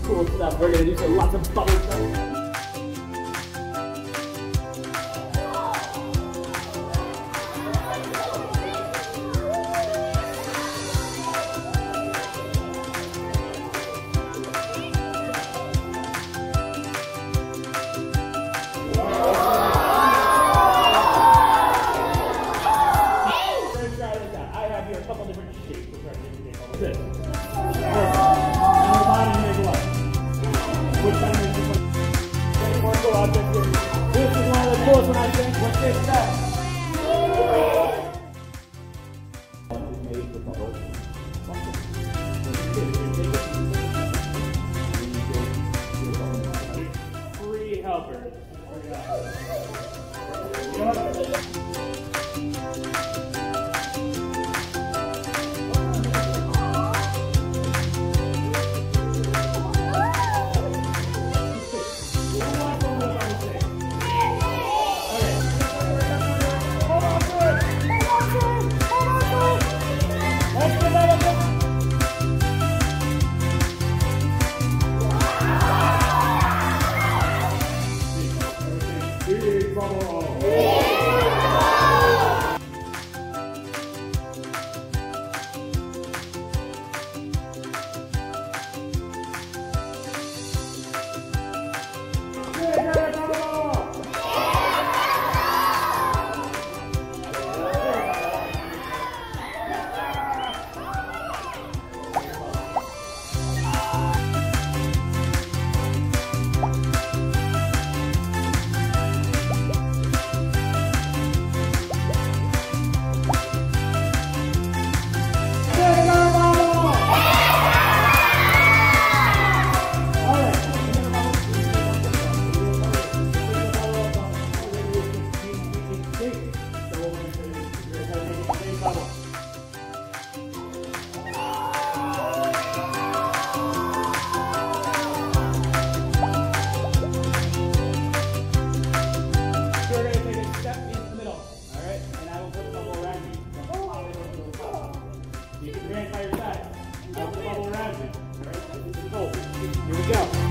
cool stuff. We're gonna do some lots of bubble stuff. This is one of the coolest when I think what this does. Free helpers. You can your hand by your side. I'll put a bubble around you. Alright? Here we go.